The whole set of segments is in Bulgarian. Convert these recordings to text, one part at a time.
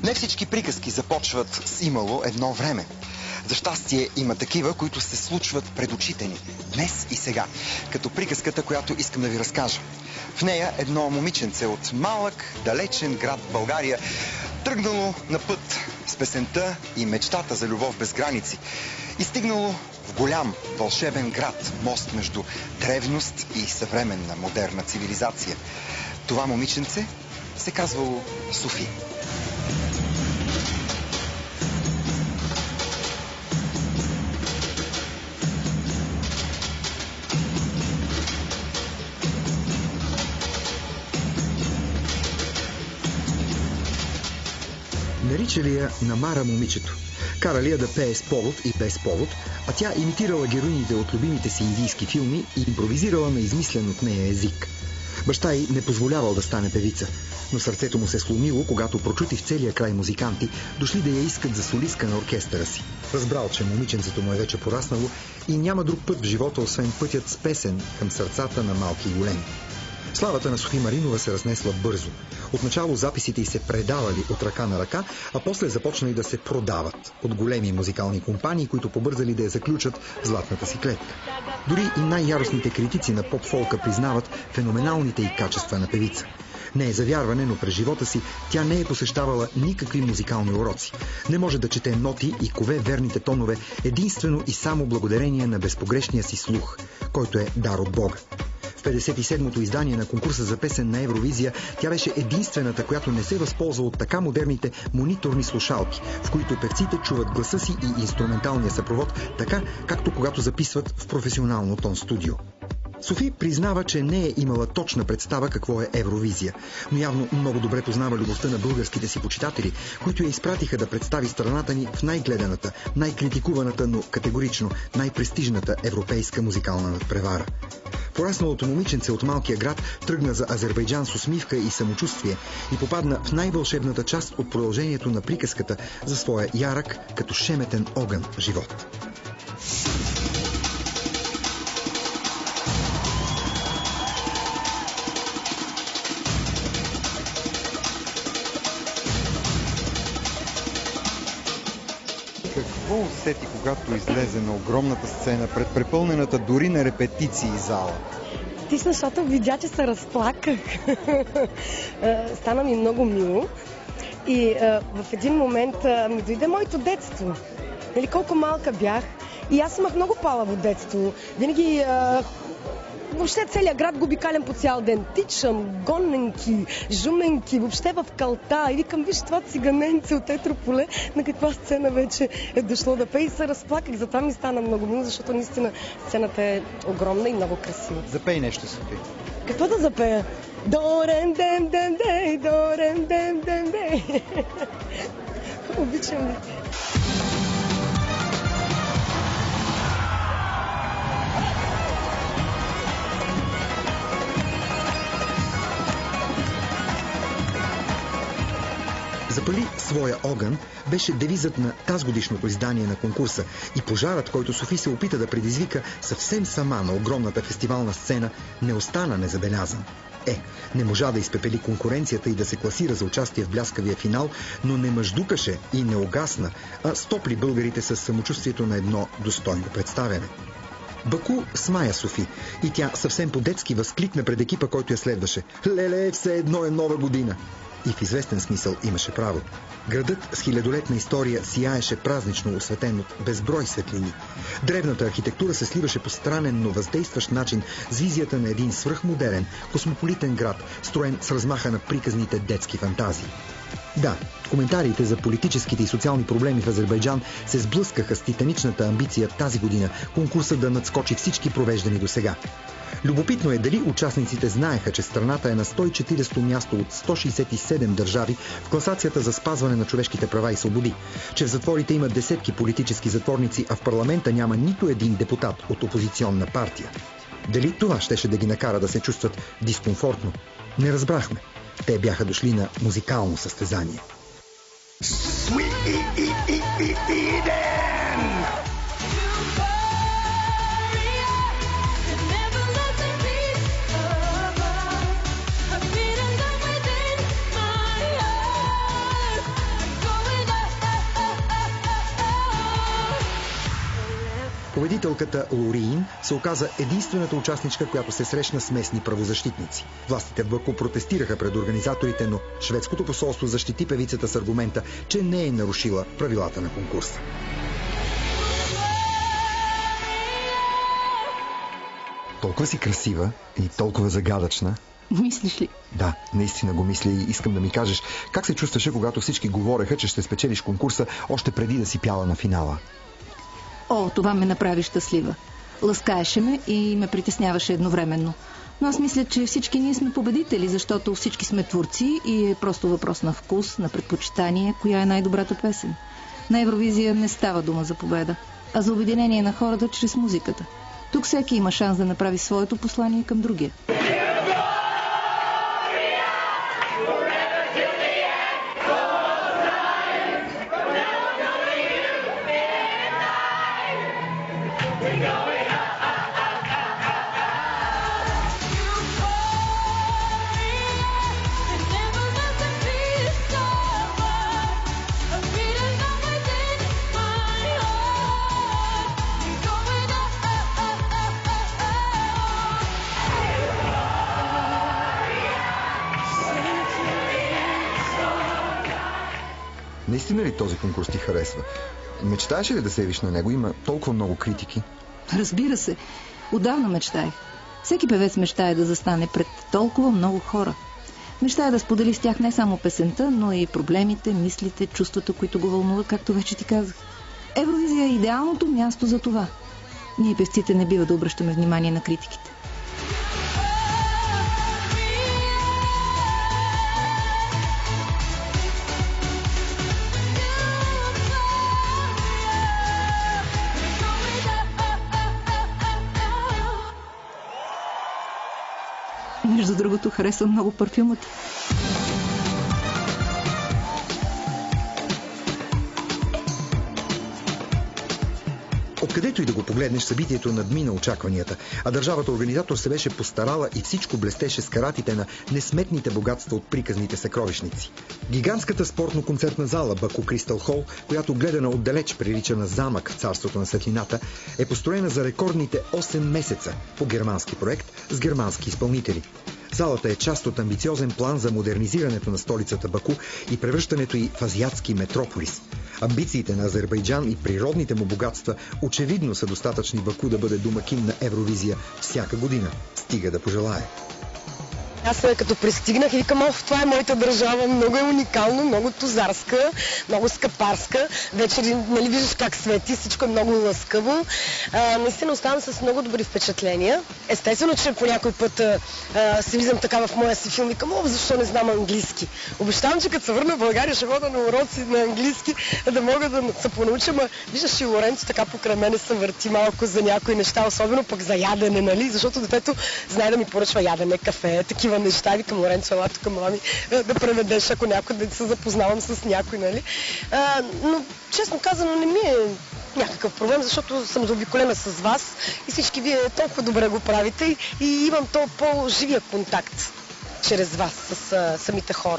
Не всички приказки започват с имало едно време. За щастие има такива, които се случват пред очите ни. Днес и сега. Като приказката, която искам да ви разкажа. В нея едно момиченце от малък, далечен град в България тръгнало на път с песента и мечтата за любов без граници и стигнало в голям вълшебен град, мост между древност и съвременна модерна цивилизация. Това момиченце се казвало Софи. Наричали я Намара момичето. Карали я да пее с повод и без повод, а тя имитирала героините от любимите си индийски филми и импровизирала на измислен от нея език. Баща й не позволявал да стане певица, но сърцето му се сломило, когато прочути в целия край музиканти, дошли да я искат за солистка на оркестъра си. Разбрал, че момиченцето му е вече пораснало и няма друг път в живота, освен пътят с песен към сърцата на малки и големи. Славата на Софи Маринова се разнесла бързо. Отначало записите й се предавали от ръка на ръка, а после започнали да се продават от големи музикални компании, които побързали да я заключат в златната си клетка. Дори и най-яростните критици на поп-фолка признават феноменалните й качества на певица. Не е за вярване, но през живота си тя не е посещавала никакви музикални уроци. Не може да чете ноти и кове верните тонове единствено и само благодарение на безпогрешния си слух, който е дар от Бога. В 57-то издание на конкурса за песен на Евровизия тя беше единствената, която не се възползва от така модерните мониторни слушалки, в които певците чуват гласа си и инструменталния съпровод, така както когато записват в професионално тон студио. Софи признава, че не е имала точна представа какво е Евровизия, но явно много добре познава любовта на българските си почитатели, които я изпратиха да представи страната ни в най-гледаната, най-критикуваната, но категорично най-престижната европейска музикална надпревара. Порасналото момиченце от малкия град тръгна за Азербайджан с усмивка и самочувствие и попадна в най-вълшебната част от продължението на приказката за своя ярък, като шеметен огън живот. Какво усети, когато излезе на огромната сцена пред препълнената дори на репетиции зала? Защото видя, че се разплаках. Стана ми много мило и в един момент ми дойде моето детство. Нали, колко малка бях и аз имах много палаво детство. Винаги въобще целият град го обикалям по цял ден. Тичам, гоненки, жуменки, въобще в калта. И викам, виж това циганенце от Етрополе, на каква сцена вече е дошло да пее и се разплаках. Затова ми стана много мило, защото наистина сцената е огромна и много красива. Запей нещо, Софи. Какво да запея? Дорен ден ден дей, дорен ден ден дей. Обичам ви. Запали своя огън беше девизът на тазгодишното издание на конкурса и пожарът, който Софи се опита да предизвика съвсем сама на огромната фестивална сцена, не остана незабелязан. Не можа да изпепели конкуренцията и да се класира за участие в бляскавия финал, но не мъждукаше и не угасна, а стопли българите с самочувствието на едно достойно представяне. Баку смая Софи и тя съвсем по-детски възкликна пред екипа, който я следваше: "Леле, все едно е нова година!" И в известен смисъл имаше право. Градът с хилядолетна история сияеше празнично, осветен от безброй светлини. Древната архитектура се сливаше по странен, но въздействащ начин с визията на един свръхмодерен, космополитен град, строен с размаха на приказните детски фантазии. Да, коментарите за политическите и социални проблеми в Азербайджан се сблъскаха с титаничната амбиция тази година конкурса да надскочи всички провеждани досега. Любопитно е дали участниците знаеха, че страната е на 140-то място от 167 държави в класацията за спазване на човешките права и свободи, че в затворите има десетки политически затворници, а в парламента няма нито един депутат от опозиционна партия. Дали това щеше да ги накара да се чувстват дискомфортно? Не разбрахме. Те бяха дошли на музикално състезание. Учителката Лориин се оказа единствената участничка, която се срещна с местни правозащитници. Властите в Баку протестираха пред организаторите, но шведското посолство защити певицата с аргумента, че не е нарушила правилата на конкурса. Толкова си красива и толкова загадъчна. Мислиш ли? Да, наистина го мисля и искам да ми кажеш как се чувстваше, когато всички говореха, че ще спечелиш конкурса още преди да си пяла на финала. О, това ме направи щастлива. Ласкаеше ме и ме притесняваше едновременно. Но аз мисля, че всички ние сме победители, защото всички сме творци и е просто въпрос на вкус, на предпочитание, коя е най-добрата песен. На Евровизия не става дума за победа, а за обединение на хората чрез музиката. Тук всеки има шанс да направи своето послание към другия. Наистина ли този конкурс ти харесва? Мечтаеш ли да се явиш на него? Има толкова много критики. Разбира се. Отдавна мечтаех. Всеки певец мечтае да застане пред толкова много хора. Мечтая да сподели с тях не само песента, но и проблемите, мислите, чувствата, които го вълнуват, както вече ти казах. Евровизия е идеалното място за това. Ние, певците, не бива да обръщаме внимание на критиките. Между другото, харесвам много парфюма ти. Откъдето и да го погледнеш, събитието надмина очакванията, а държавата-организатор се беше постарала и всичко блестеше с каратите на несметните богатства от приказните съкровищници. Гигантската спортно-концертна зала Баку Кристал Хол, която гледана отдалеч прилича на замък в царството на светлината, е построена за рекордните 8 месеца по германски проект с германски изпълнители. Залата е част от амбициозен план за модернизирането на столицата Баку и превръщането й в азиатски метрополис. Амбициите на Азербайджан и природните му богатства очевидно са достатъчни Баку да бъде домакин на Евровизия всяка година. Стига да пожелае. Аз като пристигнах и викам, това е моята държава, много е уникално, много тузарска, много скъпарска. Вече, нали, виждаш как свети, всичко е много лъскаво. Наистина оставам с много добри впечатления. Естествено, че по някой път се виждам така в моя си филм, викам, защо не знам английски. Обещавам, че като се върна в България, ще хода на уроци на английски, да мога да се понауча, ма виждаш и Лоренцо така покрай мене се върти малко за някои неща, особено пък за ядене, нали, защото детето знае да ми поръчва ядене, кафе, такива неща. Викам, Лоренцо, ела тук, мами, да преведеш, ако някой да се запознавам с някой, нали. Но, честно казано, не ми е някакъв проблем, защото съм заобиколена с вас и всички вие толкова добре го правите и имам то по-живия контакт чрез вас с самите хора.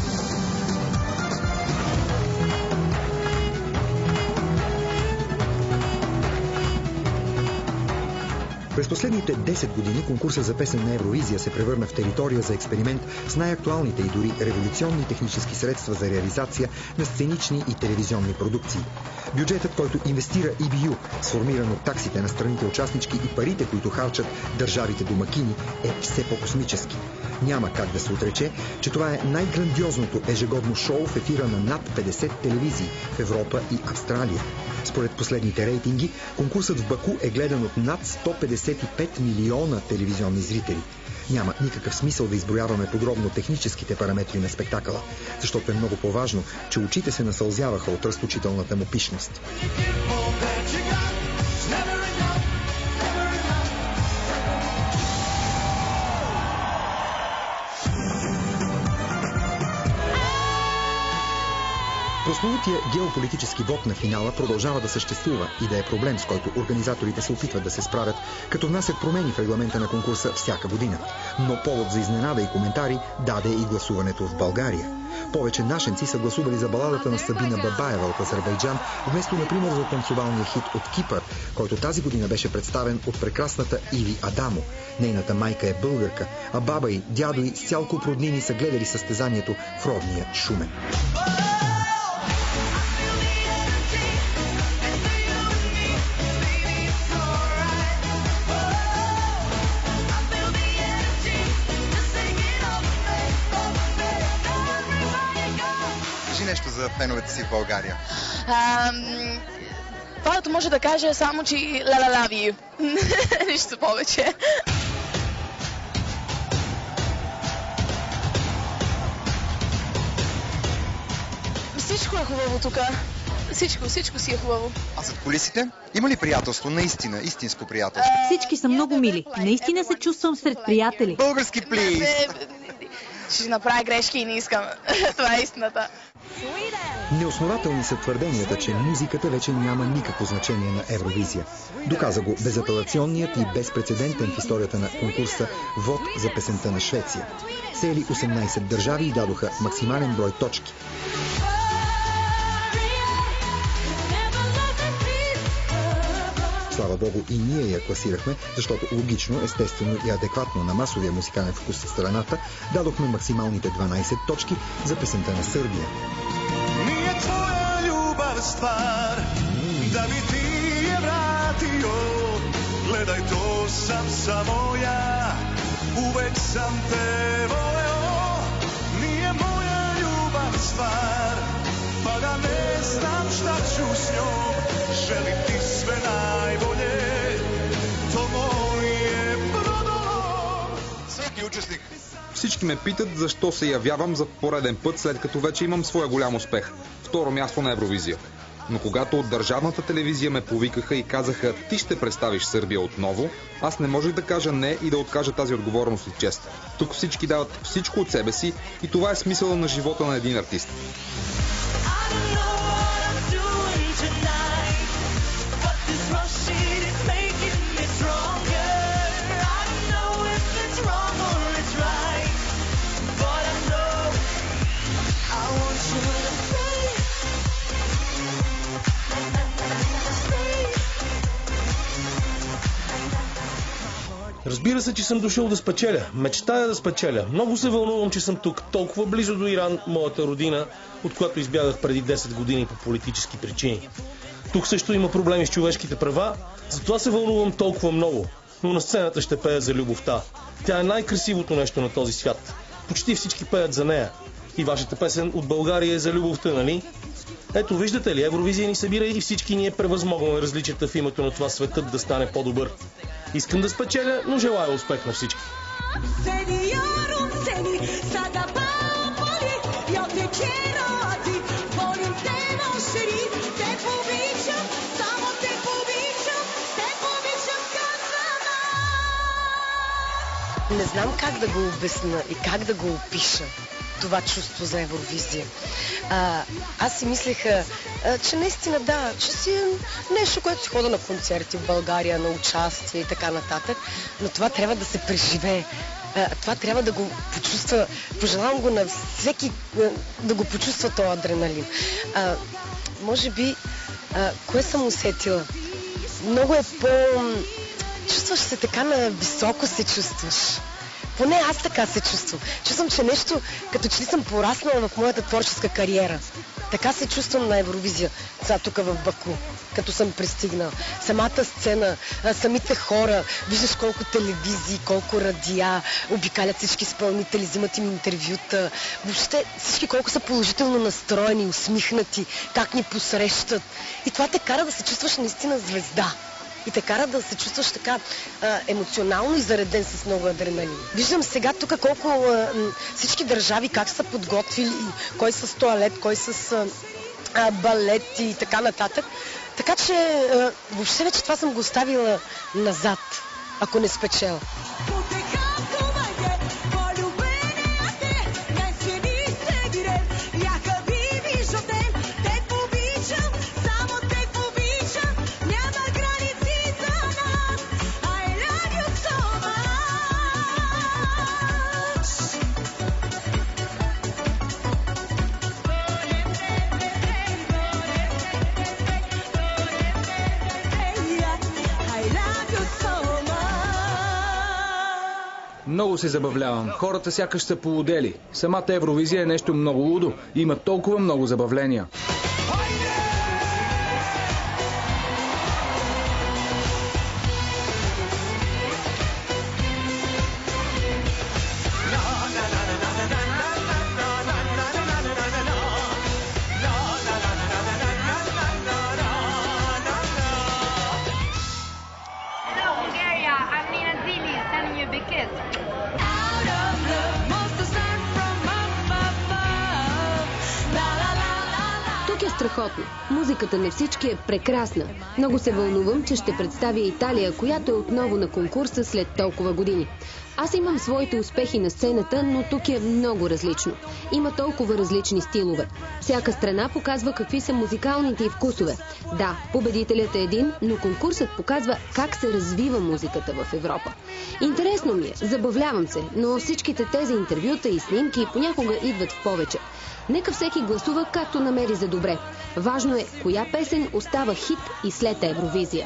През последните 10 години конкурсът за песен на Евровизия се превърна в територия за експеримент с най-актуалните и дори революционни технически средства за реализация на сценични и телевизионни продукции. Бюджетът, който инвестира EBU, сформиран от таксите на страните участнички и парите, които харчат държавите домакини, е все по-космически. Няма как да се отрече, че това е най-грандиозното ежегодно шоу в ефира на над 50 телевизии в Европа и Австралия. Според последните рейтинги, конкурсът в Баку е гледан от над 155 милиона телевизионни зрители. Няма никакъв смисъл да изброяваме подробно техническите параметри на спектакъла, защото е много по-важно, че очите се насълзяваха от разточителната му пишност. Прословутия геополитически вод на финала продължава да съществува и да е проблем, с който организаторите се опитват да се справят, като внасят промени в регламента на конкурса всяка година. Но повод за изненада и коментари даде и гласуването в България. Повече нашенци са гласували за баладата на Сабина Бабаева от Азербайджан, вместо, например, за танцовалния хит от Кипър, който тази година беше представен от прекрасната Иви Адамо. Нейната майка е българка, а баба й, дядо й с цял куп роднини са гледали състезанието в родния Шумен. Нещо за феновете си в България. Това може да кажа само, че ла-ла-лави. Нищо повече. Всичко е хубаво тук. Всичко си е хубаво. А зад кулисите? Има ли приятелство? Наистина, истинско приятелство? Всички са много мили. Наистина се чувствам сред приятели. Български плиз! Ще направя грешки и не искам. Това е истината. Неоснователни са твърденията, че музиката вече няма никакво значение на Евровизия. Доказа го безапелационният и безпрецедентен в историята на конкурса вод за песента на Швеция. Цели 18 държави и дадоха максимален брой точки. Слава Богу, и ние я класирахме, защото логично, естествено и адекватно на масовия музикален вкус в страната дадохме максималните 12 точки за песента на Сърбия. Nije tvoja ljubav stvar da bi ti je vratio, gledaj to sam samo ja, uvek sam te voleo. Nije moja ljubav stvar, pa da ne znam šta ću s njom, želim ti sve najbolje, to moje brodolom. Всеки участник. Всички ме питат защо се явявам за пореден път, след като вече имам своя голям успех. Второ място на Евровизия. Но когато от държавната телевизия ме повикаха и казаха: ти ще представиш Сърбия отново, аз не можех да кажа не и да откажа тази отговорност и чест. Тук всички дават всичко от себе си и това е смисъла на живота на един артист. Разбира се, че съм дошъл да спечеля. Мечтая да спечеля. Много се вълнувам, че съм тук, толкова близо до Иран, моята родина, от която избягах преди 10 години по политически причини. Тук също има проблеми с човешките права, затова се вълнувам толкова много. Но на сцената ще пея за любовта. Тя е най-красивото нещо на този свят. Почти всички пеят за нея. И вашата песен от България е за любовта, нали? Ето, виждате ли, Евровизия ни събира и всички ние превъзмогваме различията в името на това светът да стане по-добър. Искам да спечеля, но желая успех на всички. Не знам как да го обясня и как да го опиша това чувство за Евровизия. Аз си мислех, че наистина да, че си е нещо, което си хода на концерти в България, на участие и така нататък, но това трябва да се преживее. Това трябва да го почувства. Пожелавам го на всеки да го почувства този адреналин. Може би, кое съм усетила? Много е чувстваш се така на високо се чувстваш. Поне аз така се чувствам. Чувствам, че нещо, като че ли съм пораснала в моята творческа кариера. Така се чувствам на Евровизия, сега тук в Баку, като съм пристигнала. Самата сцена, самите хора, виждаш колко телевизии, колко радиа, обикалят всички изпълнители, взимат им интервюта. Въобще всички колко са положително настроени, усмихнати, как ни посрещат. И това те кара да се чувстваш наистина звезда. И те кара да се чувстваш така емоционално и зареден с много адреналин. Виждам сега тук колко всички държави как са подготвили, кой с тоалет, кой с балет и така нататък. Така че въобще вече това съм го оставила назад, ако не спечела. Много се забавлявам. Хората сякаш са полудели. Самата Евровизия е нещо много лудо. Има толкова много забавления. Страхотно. Музиката на всички е прекрасна. Много се вълнувам, че ще представя Италия, която е отново на конкурса след толкова години. Аз имам своите успехи на сцената, но тук е много различно. Има толкова различни стилове. Всяка страна показва какви са музикалните й вкусове. Да, победителят е един, но конкурсът показва как се развива музиката в Европа. Интересно ми е, забавлявам се, но всичките тези интервюта и снимки понякога идват в повече. Нека всеки гласува както намери за добре. Важно е коя песен остава хит и след Евровизия.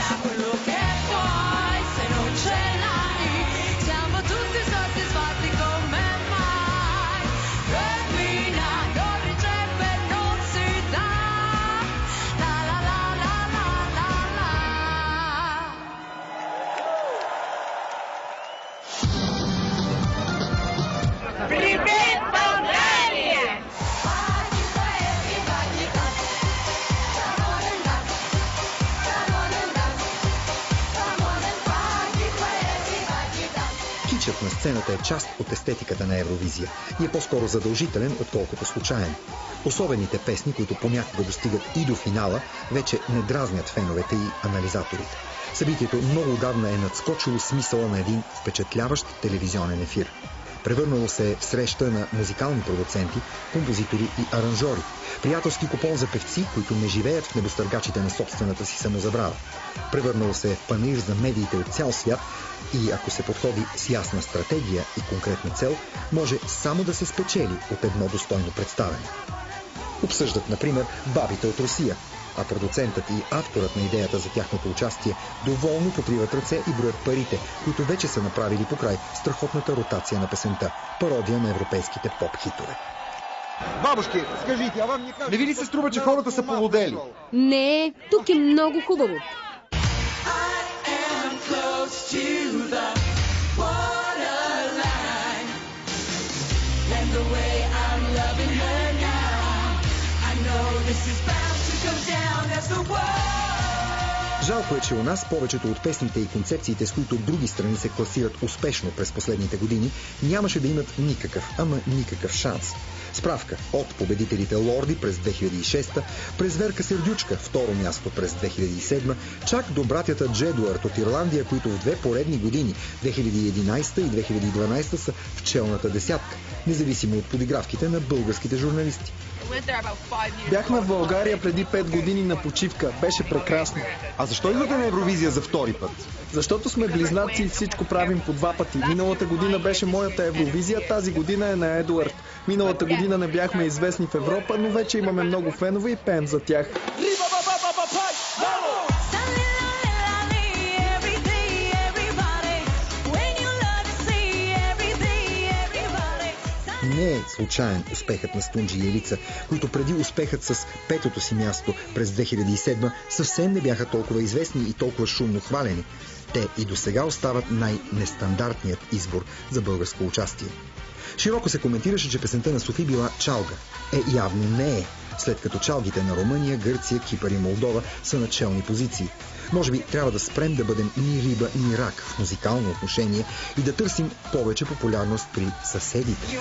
Кичът на сцената е част от естетиката на Евровизия и е по-скоро задължителен, отколкото случайен. Особените песни, които понякога достигат и до финала, вече не дразнят феновете и анализаторите. Събитието много отдавна е надскочило смисъла на един впечатляващ телевизионен ефир. Превърнало се в среща на музикални продуценти, композитори и аранжори. Приятелски купон за певци, които не живеят в небостъргачите на собствената си самозабрава. Превърнало се в панаир за медиите от цял свят и ако се подходи с ясна стратегия и конкретна цел, може само да се спечели от едно достойно представяне. Обсъждат, например, бабите от Русия, а продуцентът и авторът на идеята за тяхното участие доволно потриват ръце и броят парите, които вече са направили покрай страхотната ротация на песента, пародия на европейските поп-хитове. Бабушки, скажите, а вам не ви ли се струва, че хората са полудели? Не, тук е много хубаво. Жалко е, че у нас повечето от песните и концепциите, с които други страни се класират успешно през последните години, нямаше да имат никакъв, ама никакъв шанс. Справка от победителите Лорди през 2006, през Верка Сердючка второ място през 2007, чак до братята Джедуард от Ирландия, които в две поредни години, 2011 и 2012, са в челната десятка, независимо от подигравките на българските журналисти. Бяхме в България преди 5 години на почивка. Беше прекрасно. А защо идвате на Евровизия за втори път? Защото сме близнаци и всичко правим по два пъти. Миналата година беше моята Евровизия, тази година е на Едуард. Миналата година не бяхме известни в Европа, но вече имаме много фенове и пеем за тях. Не е случайен успехът на Стунджи и Елица, които преди успехът с петото си място през 2007 съвсем не бяха толкова известни и толкова шумно хвалени. Те и досега остават най-нестандартният избор за българско участие. Широко се коментираше, че песента на Софи била чалга. Явно не е, след като чалгите на Румъния, Гърция, Кипър и Молдова са на челни позиции. Може би трябва да спрем да бъдем ни риба, ни рак в музикално отношение и да търсим повече популярност при съседите.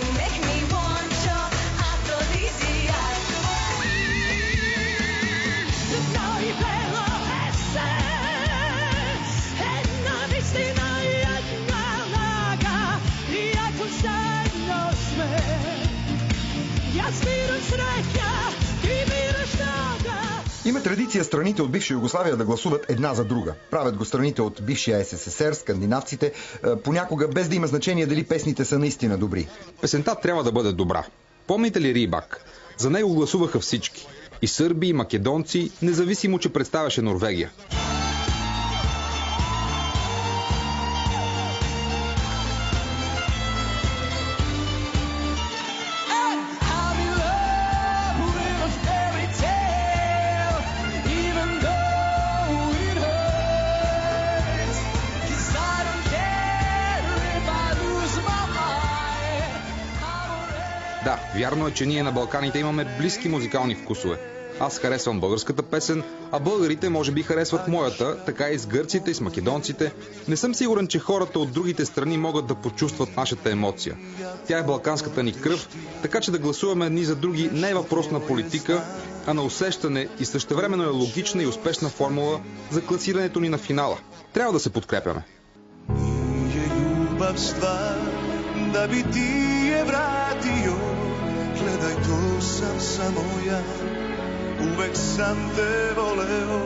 Има традиция страните от бивша Югославия да гласуват една за друга. Правят го страните от бившия СССР, скандинавците, понякога без да има значение дали песните са наистина добри. Песента трябва да бъде добра. Помните ли Рибак? За него гласуваха всички. И сърби, и македонци, независимо, че представяше Норвегия. Да, вярно е, че ние на Балканите имаме близки музикални вкусове. Аз харесвам българската песен, а българите може би харесват моята, така и с гърците и с македонците. Не съм сигурен, че хората от другите страни могат да почувстват нашата емоция. Тя е балканската ни кръв, така че да гласуваме едни за други не е въпрос на политика, а на усещане и същевременно е логична и успешна формула за класирането ни на финала. Трябва да се подкрепяме. Da bi ti je vratio, gledaj to sam samo ja, uvek sam te voleo.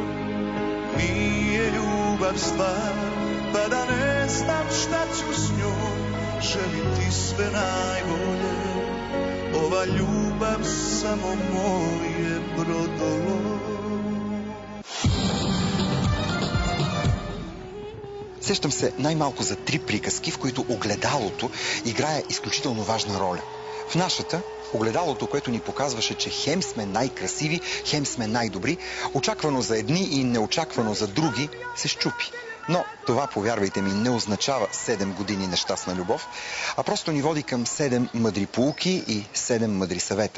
Nije ljubav stvar, pa da ne znam šta ću s njom, želim ti sve najbolje, ova ljubav samo moje brodolo. Сещам се най-малко за 3 приказки, в които огледалото играе изключително важна роля. В нашата, огледалото, което ни показваше, че хем сме най-красиви, хем сме най-добри, очаквано за едни и неочаквано за други, се счупи. Но това, повярвайте ми, не означава 7 години нещастна любов, а просто ни води към 7 мъдри поуки и 7 мъдри съвета.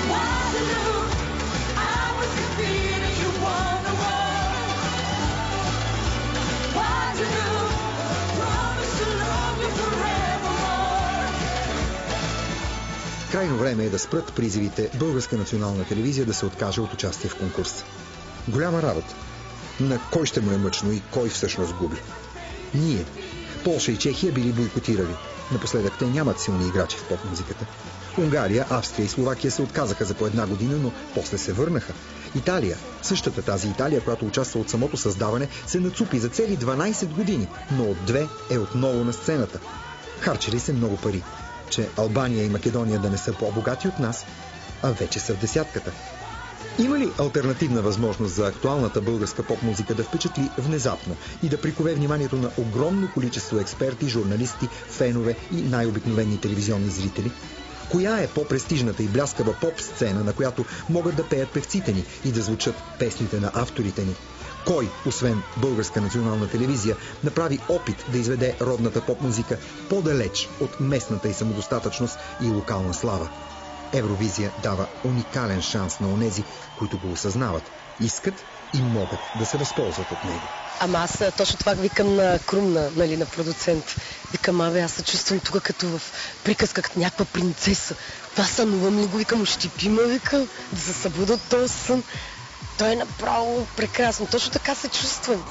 Крайно време е да спрат призивите Българска национална телевизия да се откаже от участие в конкурса. Голяма работа. На кой ще му е мъчно и кой всъщност губи? Ние. Полша и Чехия били бойкотирали. Напоследък те нямат силни играчи в поп-музиката. Унгария, Австрия и Словакия се отказаха за по 1 година, но после се върнаха. Италия, същата тази Италия, която участва от самото създаване, се нацупи за цели 12 години, но от 2 е отново на сцената. Харчили се много пари. Че Албания и Македония да не са по-богати от нас, а вече са в десятката. Има ли алтернативна възможност за актуалната българска поп-музика да впечатли внезапно и да прикове вниманието на огромно количество експерти, журналисти, фенове и най-обикновени телевизионни зрители? Коя е по-престижната и бляскава поп-сцена, на която могат да пеят певците ни и да звучат песните на авторите ни? Кой, освен Българска национална телевизия, направи опит да изведе родната поп-музика по-далеч от местната й самодостатъчност и локална слава? Евровизия дава уникален шанс на онези, които го осъзнават, искат и могат да се възползват от него. Ама аз точно това викам на Крумна, нали, на продуцент. Викам, аз се чувствам тук като в приказка, като някаква принцеса. Това сънувам ли го, викам, щипи ме, викам, да се събуда от този сън. Той е направо прекрасно. Точно така се чувствам.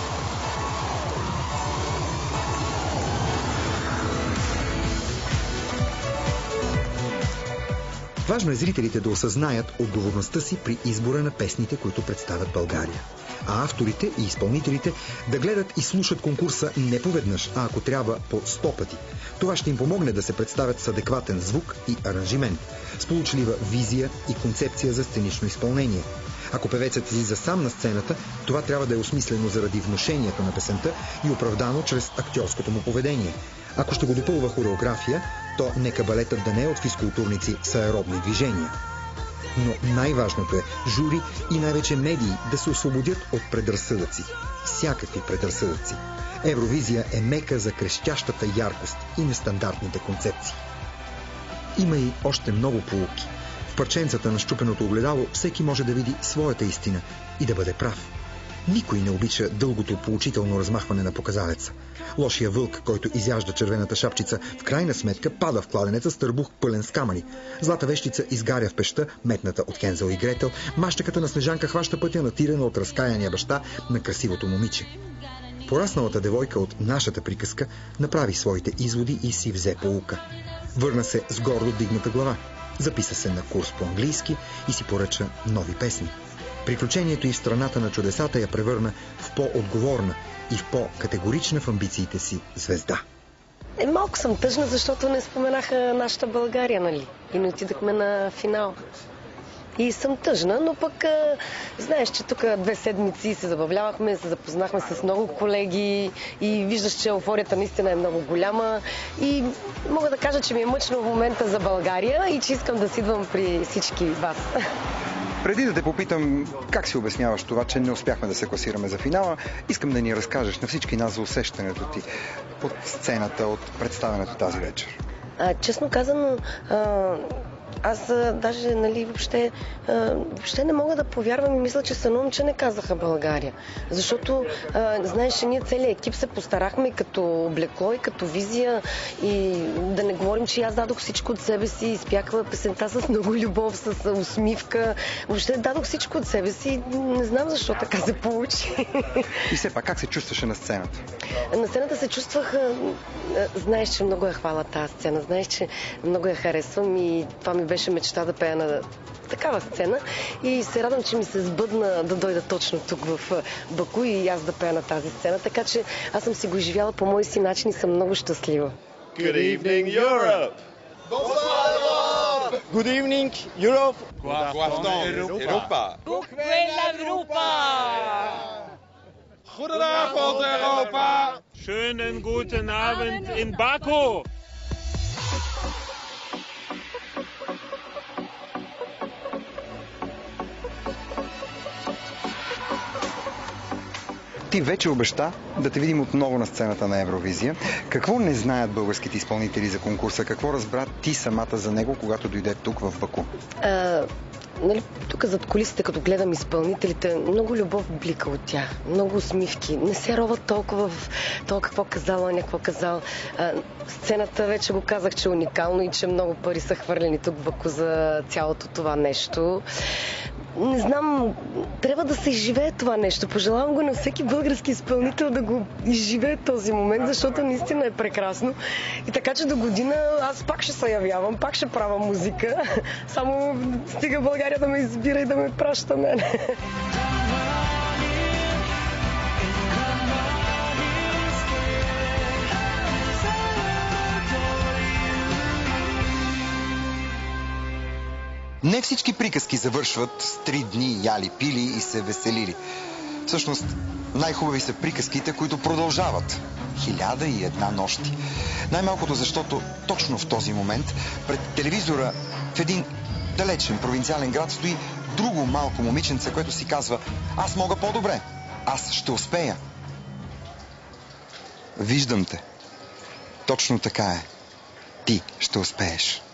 Важно е зрителите да осъзнаят отговорността си при избора на песните, които представят България. А авторите и изпълнителите да гледат и слушат конкурса не поведнъж, а ако трябва по 100 пъти. Това ще им помогне да се представят с адекватен звук и аранжимент, с получлива визия и концепция за сценично изпълнение. Ако певецът излиза сам на сцената, това трябва да е осмислено заради внушението на песента и оправдано чрез актьорското му поведение. Ако ще го допълва хореография, то нека балетът да не е от физкултурници с аеробни движения. Но най-важното е жури и най-вече медии да се освободят от предразсъдъци. Всякакви предразсъдъци. Евровизия е мека за крещящата яркост и нестандартните концепции. Има и още много поуки. В парченцата на счупеното огледало всеки може да види своята истина и да бъде прав. Никой не обича дългото поучително размахване на показалеца. Лошия вълк, който изяжда червената шапчица, в крайна сметка пада в кладенеца с търбух пълен с камъни. Злата вещица изгаря в пещта, метната от Хензел и Гретел. Мащеката на Снежанка хваща пътя, натирана от разкаяния баща на красивото момиче. Порасналата девойка от нашата приказка направи своите изводи и си взе поука. Върна се с гордо дигната глава. Записа се на курс по английски и си поръча нови песни. Приключението и в страната на чудесата я превърна в по-отговорна и в по-категорична в амбициите си звезда. Малко съм тъжна, защото не споменаха нашата България, нали? И не отидахме на финал. И съм тъжна, но пък знаеш, че тук 2 седмици се забавлявахме, се запознахме с много колеги и виждаш, че еуфорията наистина е много голяма и мога да кажа, че ми е мъчно в момента за България и че искам да си идвам при всички вас. Преди да те попитам как си обясняваш това, че не успяхме да се класираме за финала, искам да ни разкажеш на всички нас за усещането ти от сцената, от представянето тази вечер. Честно казано, аз даже, въобще не мога да повярвам и мисля, че са че не казаха България. Защото, знаеш, ние целият екип се постарахме и като облекло, и като визия, и да не говорим, че аз дадох всичко от себе си, изпях песента с много любов, с усмивка. Въобще дадох всичко от себе си. Не знам защо така се получи. И все пак, как се чувстваше на сцената? На сцената се чувствах, знаеш, че много я хваля тази сцена, знаеш, че много я харесвам и това ми беше мечта да пея на такава сцена и се радвам, че ми се сбъдна да дойда точно тук в Баку и аз да пея на тази сцена, така че аз съм си го изживяла по мой си начин и съм много щастлива. Good evening, Europe! Bonsoir! Good evening, Europe! Europa! Europa! Goedenavond, Europa! Schönen guten Abend in Baku! Ти вече обеща да те видим отново на сцената на Евровизия. Какво не знаят българските изпълнители за конкурса? Какво разбра ти самата за него, когато дойде тук в Баку? Тук зад кулисите, като гледам изпълнителите, много любов блика от тях, много усмивки. Не се роват толкова в това какво казала, не какво казал. Сцената вече го казах, че е уникално и че много пари са хвърлени тук в Баку за цялото това нещо. Не знам, трябва да се изживее това нещо. Пожелавам го на всеки български изпълнител да го изживее този момент, защото наистина е прекрасно. И така, че до година аз пак ще се явявам, пак ще правя музика. Само стига България да ме избира и да ме праща мене. Не всички приказки завършват с 3 дни яли, пили и се веселили. Всъщност, най-хубави са приказките, които продължават 1001 нощи. Най-малкото, защото точно в този момент пред телевизора в един далечен провинциален град стои друго малко момиченце, което си казва: аз мога по-добре, аз ще успея. Виждам те. Точно така е. Ти ще успееш.